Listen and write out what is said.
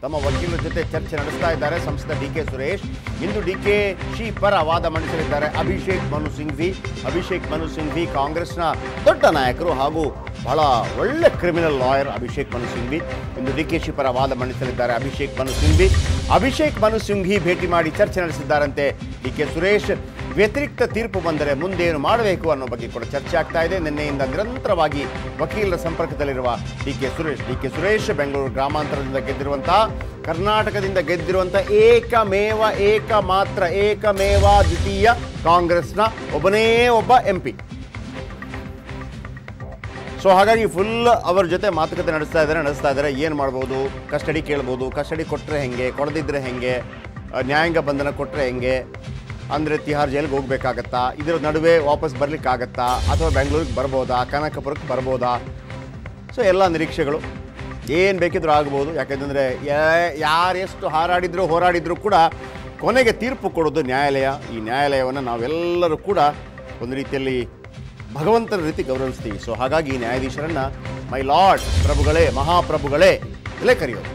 ತಮ್ಮ ವಕೀಲರ ಜೊತೆ ಚರ್ಚೆ ನಡೆಸ್ತಾ ಇದ್ದಾರೆ ಸಂಸದ ಡಿ ಕೆ ಸುರೇಶ್. ಇಂದು ಡಿಕೆಶಿ ಪರ ವಾದ ಮಂಡಿಸಲಿದ್ದಾರೆ ಅಭಿಷೇಕ್ ಮನು ಸಿಂಘ್ವಿ ಕಾಂಗ್ರೆಸ್ನ ದೊಡ್ಡ ನಾಯಕರು ಹಾಗೂ ಬಹಳ ಒಳ್ಳೆ ಕ್ರಿಮಿನಲ್ ಲಾಯರ್ ಅಭಿಷೇಕ್ ಮನು ಸಿಂಘ್ವಿ. ಇಂದು ಡಿಕೆಶಿ ಪರ ವಾದ ಮಂಡಿಸಲಿದ್ದಾರೆ ಅಭಿಷೇಕ್ ಮನು ಸಿಂಘ್ವಿ ಭೇಟಿ ಮಾಡಿ ಚರ್ಚೆ ನಡೆಸಿದ್ದಾರಂತೆ ಡಿ ಕೆ ಸುರೇಶ್. ವ್ಯತಿರಿಕ್ತ ತೀರ್ಪು ಬಂದರೆ ಮುಂದೇನು ಮಾಡಬೇಕು ಅನ್ನೋ ಬಗ್ಗೆ ಕೂಡ ಚರ್ಚೆ ಆಗ್ತಾ ಇದೆ. ನಿನ್ನೆಯಿಂದ ನಿರಂತರವಾಗಿ ವಕೀಲರ ಸಂಪರ್ಕದಲ್ಲಿರುವ ಡಿ ಕೆ ಸುರೇಶ್ ಬೆಂಗಳೂರು ಗ್ರಾಮಾಂತರದಿಂದ ಕರ್ನಾಟಕದಿಂದ ಗೆದ್ದಿರುವಂಥ ಏಕಮೇವ ದ್ವಿತೀಯ ಕಾಂಗ್ರೆಸ್ನ ಒಬ್ಬನೇ ಒಬ್ಬ MP. ಸೊ ಹಾಗಾಗಿ ಫುಲ್ ಅವರ ಜೊತೆ ಮಾತುಕತೆ ನಡೆಸ್ತಾ ಇದ್ದಾರೆ. ಏನು ಮಾಡ್ಬೋದು, ಕಸ್ಟಡಿ ಕೇಳ್ಬೋದು, ಕಸ್ಟಡಿ ಕೊಟ್ಟರೆ ಹೆಂಗೆ, ಕೊಡದಿದ್ದರೆ ಹೆಂಗೆ, ನ್ಯಾಯಾಂಗ ಬಂಧನ ಕೊಟ್ಟರೆ ಹೆಂಗೆ, ಅಂದರೆ ತಿಹಾರ್ ಜೈಲಿಗೆ ಹೋಗ್ಬೇಕಾಗತ್ತಾ, ಇದರ ನಡುವೆ ವಾಪಸ್ ಬರಲಿಕ್ಕಾಗತ್ತಾ, ಅಥವಾ ಬೆಂಗಳೂರಿಗೆ ಬರ್ಬೋದಾ, ಕನಕಪುರಕ್ಕೆ ಬರ್ಬೋದಾ. ಸೊ ಎಲ್ಲ ನಿರೀಕ್ಷೆಗಳು ಏನು ಬೇಕಿದ್ರೂ ಆಗ್ಬೋದು. ಯಾಕೆಂದರೆ ಯಾರೆಷ್ಟು ಹೋರಾಡಿದ್ರು ಕೂಡ ಕೊನೆಗೆ ತೀರ್ಪು ಕೊಡೋದು ನ್ಯಾಯಾಲಯ. ಈ ನ್ಯಾಯಾಲಯವನ್ನು ನಾವೆಲ್ಲರೂ ಕೂಡ ಒಂದು ರೀತಿಯಲ್ಲಿ ಭಗವಂತನ ರೀತಿ ಗೌರವಿಸ್ತೀವಿ. ಸೊ ಹಾಗಾಗಿ ನ್ಯಾಯಾಧೀಶರನ್ನು ಮೈ ಲಾರ್ಡ್, ಪ್ರಭುಗಳೇ, ಮಹಾಪ್ರಭುಗಳೇ ಇಲ್ಲೇ ಕರೆಯೋದು.